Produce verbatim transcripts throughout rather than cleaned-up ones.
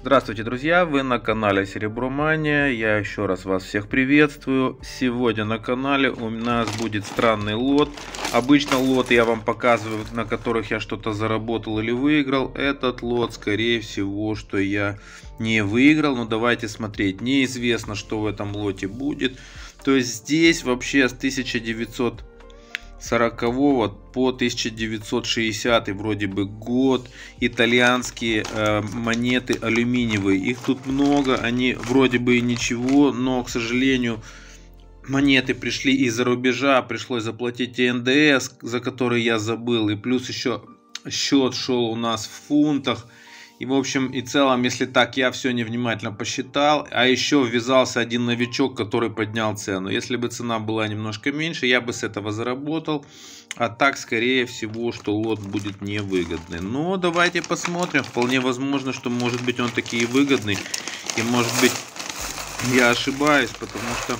Здравствуйте, друзья! Вы на канале Серебромания. Я еще раз вас всех приветствую. Сегодня на канале у нас будет странный лот. Обычно лоты я вам показываю, на которых я что-то заработал или выиграл. Этот лот, скорее всего, что я не выиграл. Но давайте смотреть. Неизвестно, что в этом лоте будет. То есть здесь вообще с тысяча девятьсот сорокового по тысяча девятьсот шестидесятый вроде бы год итальянские э, монеты алюминиевые. Их тут много, они вроде бы и ничего, но, к сожалению, монеты пришли из-за рубежа, пришлось заплатить эн дэ эс, за который я забыл, и плюс еще счет шел у нас в фунтах. И в общем и целом, если так, я все невнимательно посчитал. А еще ввязался один новичок, который поднял цену. Если бы цена была немножко меньше, я бы с этого заработал. А так, скорее всего, что лот будет невыгодный. Но давайте посмотрим. Вполне возможно, что может быть он таки и выгодный. И может быть я ошибаюсь, потому что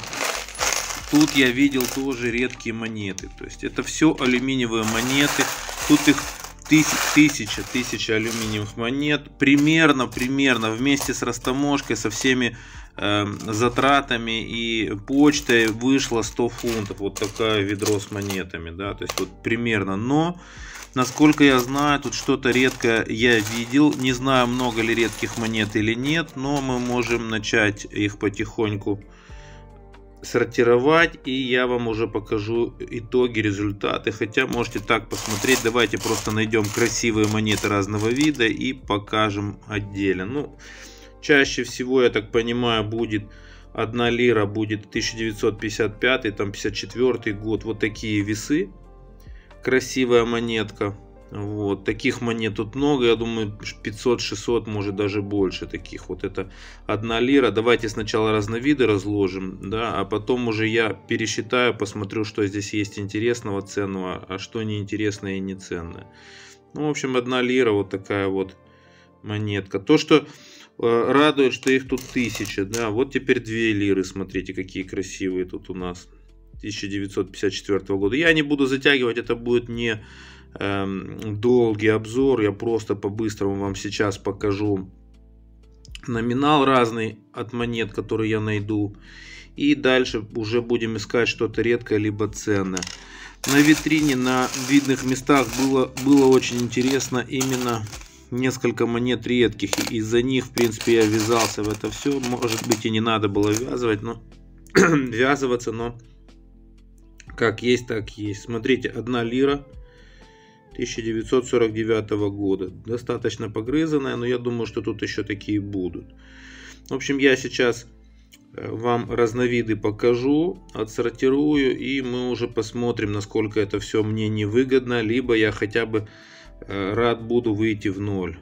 тут я видел тоже редкие монеты. То есть это все алюминиевые монеты. Тут их Тысяча, тысяча алюминиевых монет, примерно, примерно вместе с растаможкой, со всеми э, затратами и почтой вышло сто фунтов. Вот такое ведро с монетами, да, то есть вот примерно. Но, насколько я знаю, тут что-то редкое я видел. Не знаю, много ли редких монет или нет, но мы можем начать их потихоньку сортировать, и я вам уже покажу итоги, результаты. Хотя можете так посмотреть. Давайте просто найдем красивые монеты разного вида и покажем отдельно. Ну, чаще всего, я так понимаю, будет одна лира, будет тысяча девятьсот пятьдесят пятый, там пятьдесят четвёртый год. Вот такие весы, красивая монетка. Вот таких монет тут много, я думаю пятьсот-шестьсот, может даже больше таких. Вот это одна лира. Давайте сначала разновиды разложим, да, а потом уже я пересчитаю, посмотрю, что здесь есть интересного, ценного, а что неинтересное и не ценное. Ну, в общем, одна лира, вот такая вот монетка. То, что э, радует, что их тут тысяча, да. Вот теперь две лиры, смотрите, какие красивые тут у нас, тысяча девятьсот пятьдесят четвёртого года. Я не буду затягивать, это будет не долгий обзор, я просто по-быстрому вам сейчас покажу номинал разный от монет, которые я найду, и дальше уже будем искать что-то редкое либо ценное. На витрине на видных местах было, было очень интересно именно несколько монет редких, и из-за них в принципе я ввязался в это все. Может быть и не надо было ввязывать, но ввязываться, но как есть, так есть. Смотрите, одна лира тысяча девятьсот сорок девятого года. Достаточно погрызанная, но я думаю, что тут еще такие будут. В общем, я сейчас вам разновиды покажу, отсортирую, и мы уже посмотрим, насколько это все мне невыгодно, либо я хотя бы рад буду выйти в ноль.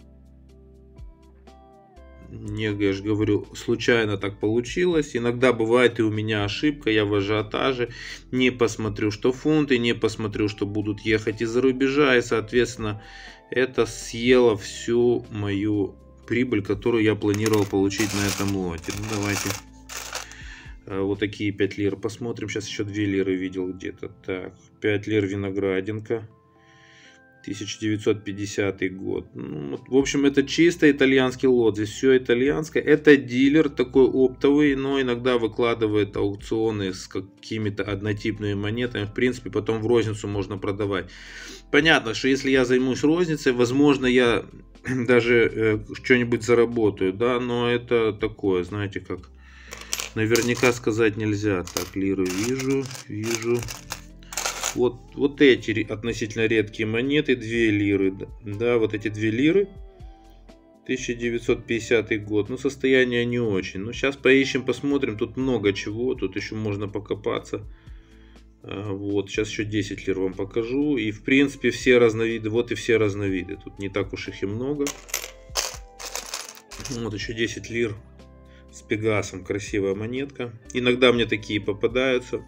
Не, я же говорю, случайно так получилось. Иногда бывает и у меня ошибка, я в ажиотаже не посмотрю, что фунты, не посмотрю, что будут ехать из-за рубежа, и соответственно это съело всю мою прибыль, которую я планировал получить на этом лоте. Ну, давайте вот такие пять лир посмотрим. Сейчас еще две лиры видел где-то. Так, пять лир виноградинка, тысяча девятьсот пятидесятый год. Ну, в общем, это чисто итальянский лот. Здесь все итальянское. Это дилер такой оптовый, но иногда выкладывает аукционы с какими-то однотипными монетами. В принципе, потом в розницу можно продавать. Понятно, что если я займусь розницей, возможно, я даже э, что-нибудь заработаю, да, но это такое, знаете, как наверняка сказать нельзя. Так, лиры вижу, вижу. Вот, вот эти относительно редкие монеты, две лиры, да, вот эти две лиры, тысяча девятьсот пятидесятый год, ну состояние не очень, но сейчас поищем, посмотрим, тут много чего, тут еще можно покопаться, вот, сейчас еще десять лир вам покажу, и в принципе все разновиды, вот и все разновиды, тут не так уж их и много, вот еще десять лир с пегасом, красивая монетка, иногда мне такие попадаются.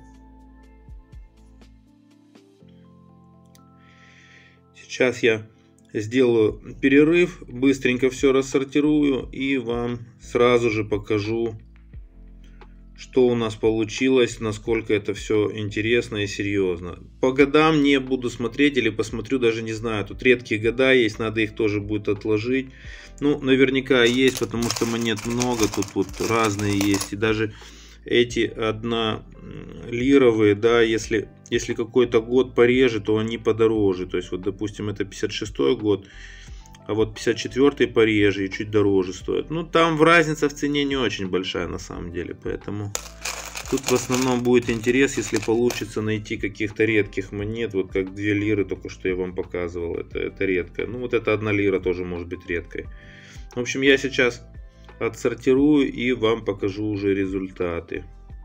Сейчас я сделаю перерыв, быстренько все рассортирую и вам сразу же покажу, что у нас получилось, насколько это все интересно и серьезно. По годам не буду смотреть или посмотрю, даже не знаю. Тут редкие года есть, надо их тоже будет отложить. Ну, наверняка есть, потому что монет много, тут вот разные есть. И даже эти однолировые, да, если, если какой-то год пореже, то они подороже. То есть, вот, допустим, это пятьдесят шестой год. А вот пятьдесят четвёртый пореже и чуть дороже стоит. Ну, там разница в цене не очень большая на самом деле. Поэтому тут в основном будет интерес, если получится найти каких-то редких монет. Вот как две лиры только что я вам показывал. Это, это редко. Ну, вот эта одна лира тоже может быть редкой. В общем, я сейчас отсортирую и вам покажу уже результаты.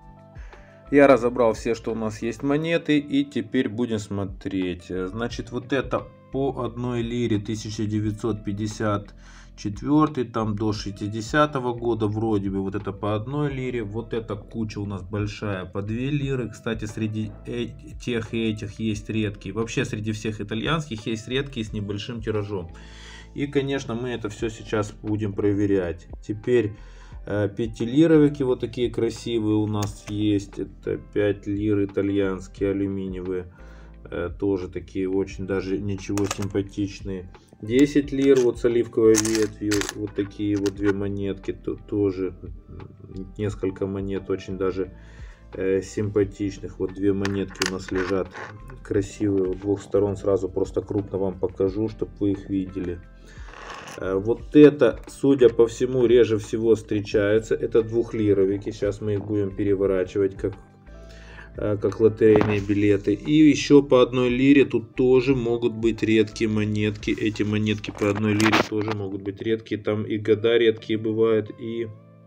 Я разобрал все, что у нас есть монеты. И теперь будем смотреть. Значит, вот это по одной лире тысяча девятьсот пятьдесят четвёртый, там до шестидесятого года вроде бы. Вот это по одной лире. Вот эта куча у нас большая по две лиры. Кстати, среди тех и этих есть редкие. Вообще среди всех итальянских есть редкие с небольшим тиражом. И, конечно, мы это все сейчас будем проверять. Теперь пятилировики вот такие красивые у нас есть. Это пять лир итальянские алюминиевые. Тоже такие очень даже ничего симпатичные. десять лир вот с оливковой ветвью. Вот такие вот две монетки. Тут тоже несколько монет очень даже э, симпатичных. Вот две монетки у нас лежат красивые. Вот двух сторон сразу просто крупно вам покажу, чтобы вы их видели. Э, вот это, судя по всему, реже всего встречается. Это двухлировики. Сейчас мы их будем переворачивать как как лотерейные билеты. И еще по одной лире тут тоже могут быть редкие монетки. Эти монетки по одной лире тоже могут быть редкие. Там и года редкие бывают, и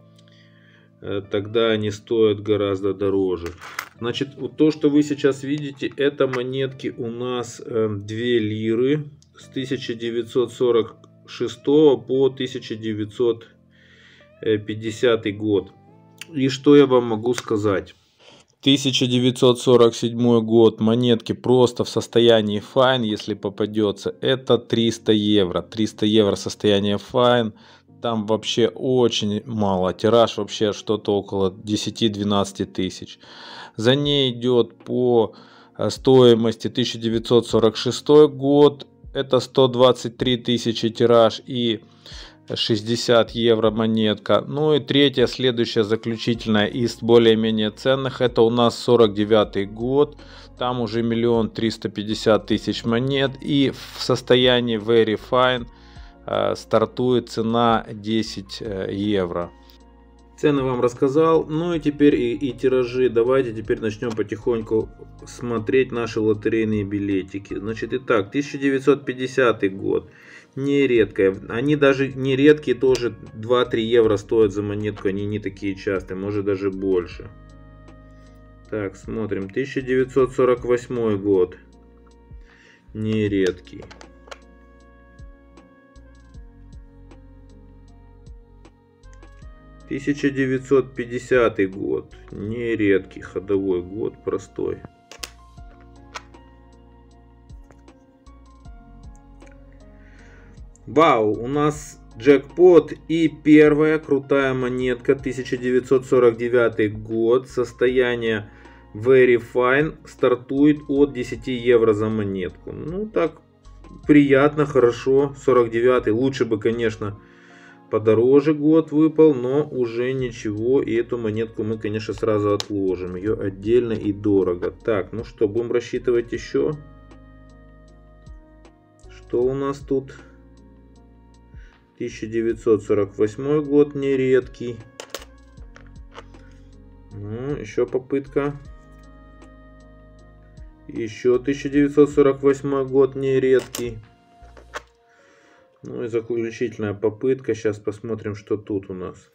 тогда они стоят гораздо дороже. Значит, вот то, что вы сейчас видите, это монетки у нас две лиры с тысяча девятьсот сорок шестого по тысяча девятьсот пятидесятый год. И что я вам могу сказать? тысяча девятьсот сорок седьмой год, монетки просто в состоянии файн, если попадется, это триста евро. триста евро состояние файн, там вообще очень мало, тираж вообще что-то около десяти-двенадцати тысяч. За ней идет по стоимости тысяча девятьсот сорок шестой год, это сто двадцать три тысячи тираж и шестьдесят евро монетка. Ну и третья, следующая, заключительная из более-менее ценных, это у нас сорок девятый год. Там уже миллион триста пятьдесят тысяч монет. И в состоянии very fine э, стартует цена десять евро. Цены вам рассказал. Ну и теперь и, и тиражи. Давайте теперь начнем потихоньку смотреть наши лотерейные билетики. Значит, итак, тысяча девятьсот пятидесятый год. Не редкая. Они даже не редкие, тоже два-три евро стоят за монетку. Они не такие частые, может даже больше. Так, смотрим. тысяча девятьсот сорок восьмой год. Не редкий. тысяча девятьсот пятидесятый год. Не редкий, ходовой год, простой. Вау, у нас джекпот и первая крутая монетка, тысяча девятьсот сорок девятый год, состояние very fine, стартует от десяти евро за монетку. Ну так, приятно, хорошо, сорок девятый, лучше бы, конечно, подороже год выпал, но уже ничего, и эту монетку мы, конечно, сразу отложим, ее отдельно и дорого. Так, ну что, будем рассчитывать еще. Что у нас тут? тысяча девятьсот сорок восьмой год, не редкий. Ну, еще попытка. Еще тысяча девятьсот сорок восьмой год, не редкий. Ну и заключительная попытка. Сейчас посмотрим, что тут у нас.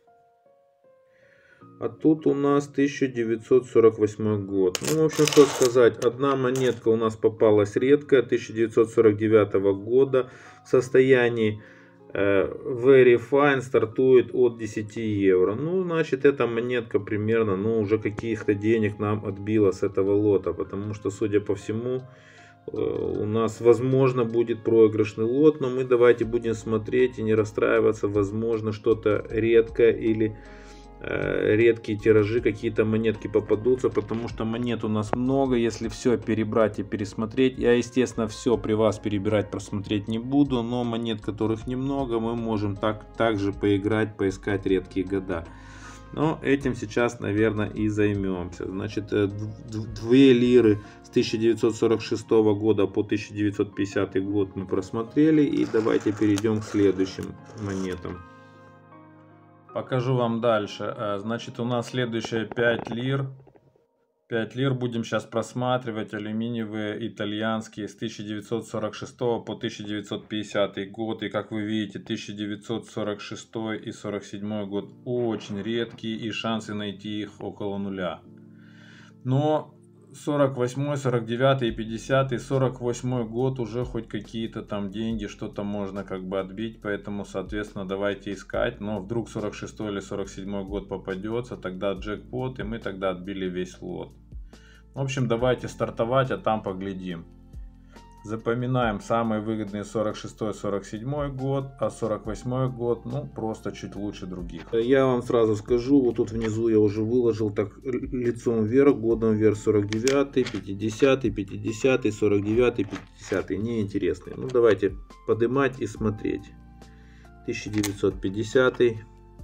А тут у нас тысяча девятьсот сорок восьмой год. Ну, в общем, что сказать. Одна монетка у нас попалась редкая. тысяча девятьсот сорок девятого года. В состоянии very fine, стартует от десяти евро. Ну, значит, эта монетка примерно, ну, уже каких-то денег нам отбила с этого лота. Потому что, судя по всему, у нас, возможно, будет проигрышный лот. Но мы давайте будем смотреть и не расстраиваться. Возможно, что-то редкое или редкие тиражи, какие-то монетки попадутся, потому что монет у нас много. Если все перебрать и пересмотреть, я, естественно, все при вас перебирать, просмотреть не буду, но монет, которых немного, мы можем так также поиграть, поискать редкие года. Но этим сейчас, наверное, и займемся. Значит, две лиры с тысяча девятьсот сорок шестого года по тысяча девятьсот пятидесятый год мы просмотрели, и давайте перейдем к следующим монетам. Покажу вам дальше. Значит, у нас следующие пять лир. пять лир будем сейчас просматривать. Алюминиевые итальянские с тысяча девятьсот сорок шестого по тысяча девятьсот пятидесятый год. И как вы видите, тысяча девятьсот сорок шестой и сорок седьмой год очень редкие, и шансы найти их около нуля. Но сорок восьмой, сорок девятый и пятидесятый, сорок восьмой год уже хоть какие-то там деньги, что-то можно как бы отбить, поэтому, соответственно, давайте искать. Но вдруг сорок шестой или сорок седьмой год попадется, тогда джекпот, и мы тогда отбили весь лот. В общем, давайте стартовать, а там поглядим. Запоминаем самые выгодные сорок шестой, сорок седьмой год, а сорок восьмой год, ну, просто чуть лучше других. Я вам сразу скажу, вот тут внизу я уже выложил так лицом вверх, годом вверх сорок девятый, пятидесятый, пятидесятый, сорок девятый, пятидесятый, неинтересные. Ну, давайте поднимать и смотреть. тысяча девятьсот пятидесятый,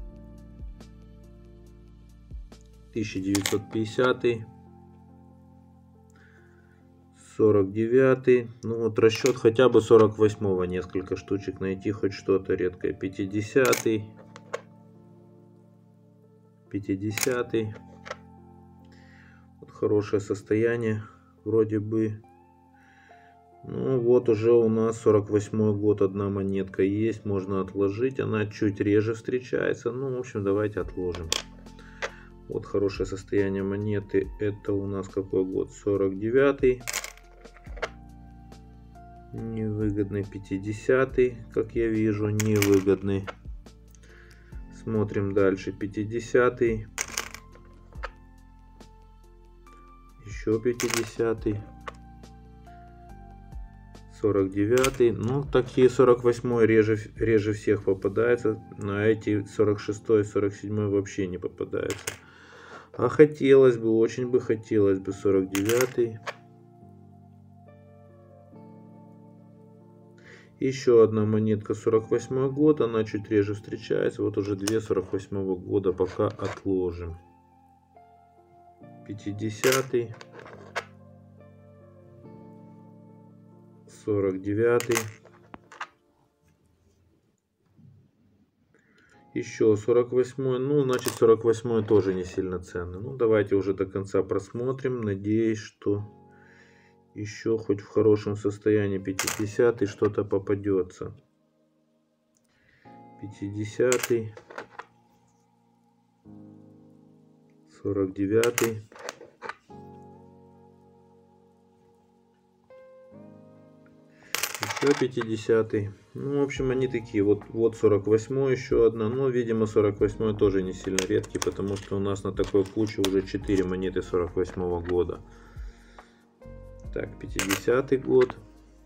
тысяча девятьсот пятидесятый. сорок девятый, ну вот расчет хотя бы сорок восьмого несколько штучек найти, хоть что-то редкое. пятидесятый, пятидесятый, вот хорошее состояние вроде бы. Ну вот уже у нас сорок восьмой год, одна монетка есть, можно отложить, она чуть реже встречается. Ну, в общем, давайте отложим. Вот хорошее состояние монеты, это у нас какой год? сорок девятый. Невыгодный пятидесятый, как я вижу, невыгодный. Смотрим дальше. пятидесятый. Еще пятидесятый. сорок девятый. Ну, такие сорок восьмой реже, реже всех попадается. На эти сорок шестой, сорок седьмой вообще не попадается. А хотелось бы, очень бы хотелось бы сорок девятый. Еще одна монетка сорок восьмой год, она чуть реже встречается. Вот уже две сорок восьмого года, пока отложим. пятидесятый, сорок девятый, еще сорок восьмой, ну значит сорок восьмой тоже не сильно ценный. Ну давайте уже до конца просмотрим, надеюсь, что еще хоть в хорошем состоянии пятидесятый что-то попадется. пятидесятый, сорок девятый, еще пятидесятый. Ну, в общем, они такие. Вот, вот сорок восьмой еще одна. Но, видимо, сорок восьмой тоже не сильно редкий, потому что у нас на такой куче уже четыре монеты сорок восьмого года. Так, пятидесятый год.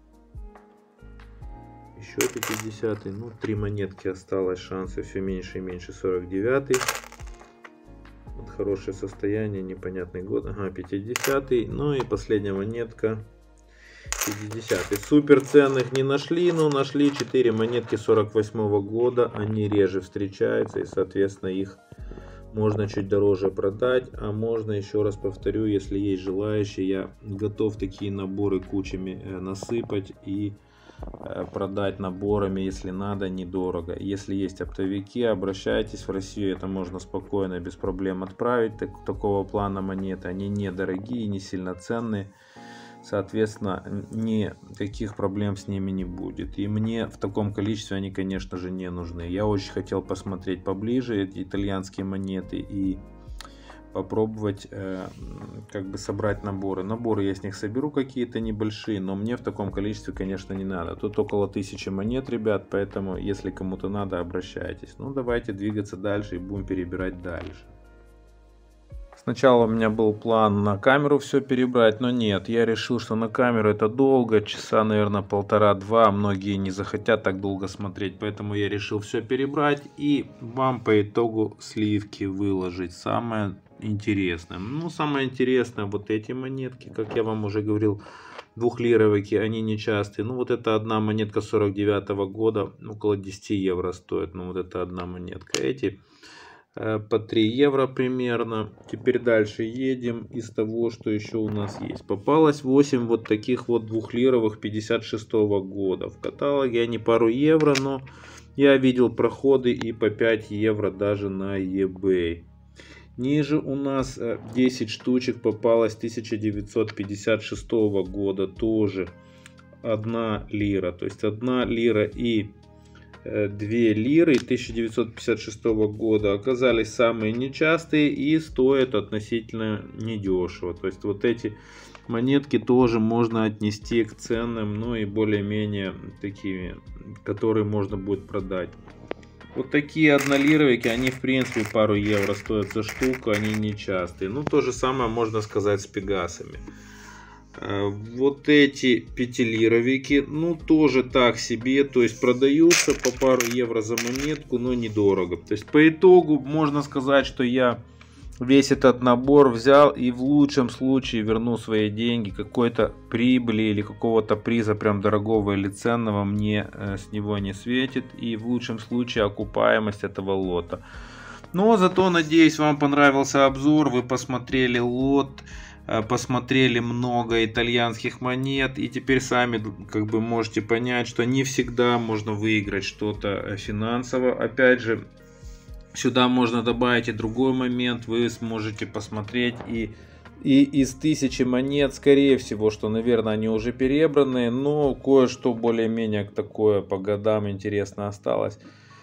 Еще пятидесятый. Ну, три монетки осталось, шансы все меньше и меньше. сорок девятый. Вот хорошее состояние, непонятный год. Ага, пятидесятый. Ну и последняя монетка. пятидесятый. Супер ценных не нашли, но нашли четыре монетки сорок восьмого года. Они реже встречаются, и, соответственно, их можно чуть дороже продать, а можно, еще раз повторю, если есть желающие, я готов такие наборы кучами насыпать и продать наборами, если надо, недорого. Если есть оптовики, обращайтесь в Россию, это можно спокойно, без проблем отправить. Так, такого плана монеты, они недорогие, не сильно ценные. Соответственно, никаких проблем с ними не будет. И мне в таком количестве они, конечно же, не нужны. Я очень хотел посмотреть поближе эти итальянские монеты и попробовать э, как бы собрать наборы. Наборы я с них соберу какие-то небольшие, но мне в таком количестве, конечно, не надо. Тут около тысячи монет, ребят, поэтому если кому-то надо, обращайтесь. Ну, давайте двигаться дальше и будем перебирать дальше. Сначала у меня был план на камеру все перебрать, но нет, я решил, что на камеру это долго, часа, наверное, полтора-два, многие не захотят так долго смотреть, поэтому я решил все перебрать и вам по итогу сливки выложить. Самое интересное. Ну, самое интересное, вот эти монетки, как я вам уже говорил, двухлировики, они нечастые. Ну, вот это одна монетка сорок девятого года, около десять евро стоит, ну, вот это одна монетка. Эти по три евро примерно. Теперь дальше едем из того, что еще у нас есть. Попалось восемь вот таких вот двухлировых пятьдесят шестого года. В каталоге они пару евро, но я видел проходы и по пять евро даже на eBay. Ниже у нас десять штучек попалось тысяча девятьсот пятьдесят шестого года, тоже одна лира. То есть одна лира и две лиры тысяча девятьсот пятьдесят шестого года оказались самые нечастые и стоят относительно недешево. То есть вот эти монетки тоже можно отнести к ценным, ну и более-менее такими, которые можно будет продать. Вот такие однолировики, они в принципе пару евро стоят за штуку, они нечастые. Ну то же самое можно сказать с пегасами. Вот эти пятилировики, ну тоже так себе, то есть продаются по пару евро за монетку, но недорого. То есть по итогу можно сказать, что я весь этот набор взял и в лучшем случае верну свои деньги, какой-то прибыли или какого-то приза прям дорогого или ценного мне с него не светит, и в лучшем случае окупаемость этого лота. Но зато надеюсь, вам понравился обзор, вы посмотрели лот, посмотрели много итальянских монет, и теперь сами как бы можете понять, что не всегда можно выиграть что-то финансово. Опять же, сюда можно добавить и другой момент, вы сможете посмотреть и и из тысячи монет, скорее всего, что, наверное, они уже перебраны, но кое-что более-менее такое по годам интересно осталось.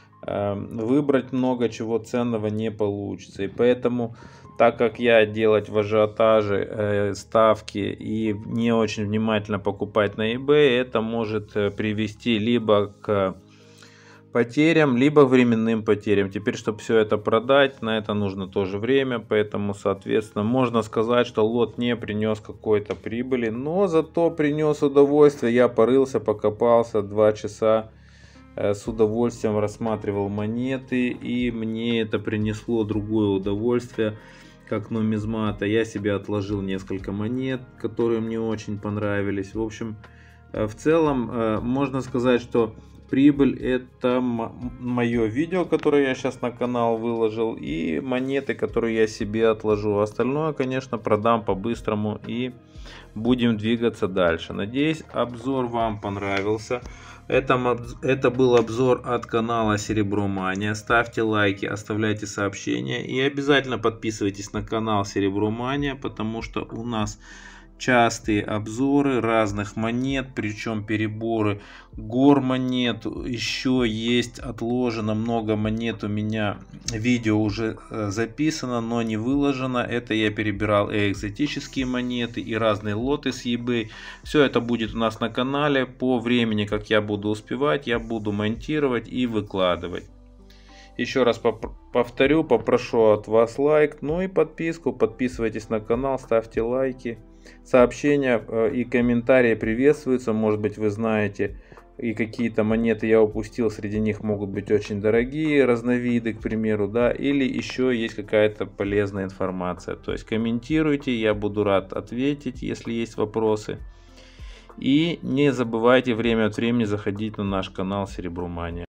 Выбрать много чего ценного не получится, и поэтому, так как я делать в ажиотаже э, ставки и не очень внимательно покупать на eBay, это может привести либо к потерям, либо временным потерям. Теперь, чтобы все это продать, на это нужно тоже время, поэтому, соответственно, можно сказать, что лот не принес какой-то прибыли, но зато принес удовольствие. Я порылся, покопался два часа. С удовольствием рассматривал монеты, и мне это принесло другое удовольствие, как нумизмата. Я себе отложил несколько монет, которые мне очень понравились. В общем, в целом можно сказать, что прибыль — это мое видео, которое я сейчас на канал выложил, и монеты, которые я себе отложу. Остальное, конечно, продам по-быстрому и будем двигаться дальше. Надеюсь, обзор вам понравился. Это, это был обзор от канала Серебромания. Ставьте лайки, оставляйте сообщения и обязательно подписывайтесь на канал Серебромания, потому что у нас частые обзоры разных монет, причем переборы гор монет. Еще есть отложено много монет, у меня видео уже записано, но не выложено. Это я перебирал и экзотические монеты, и разные лоты с eBay. Все это будет у нас на канале. По времени, как я буду успевать, я буду монтировать и выкладывать. Еще раз повторю, попрошу от вас лайк, ну и подписку. Подписывайтесь на канал, ставьте лайки. Сообщения и комментарии приветствуются. Может быть, вы знаете, и какие-то монеты я упустил. Среди них могут быть очень дорогие разновиды, к примеру, да, или еще есть какая-то полезная информация. То есть комментируйте, я буду рад ответить, если есть вопросы. И не забывайте время от времени заходить на наш канал Серебромания.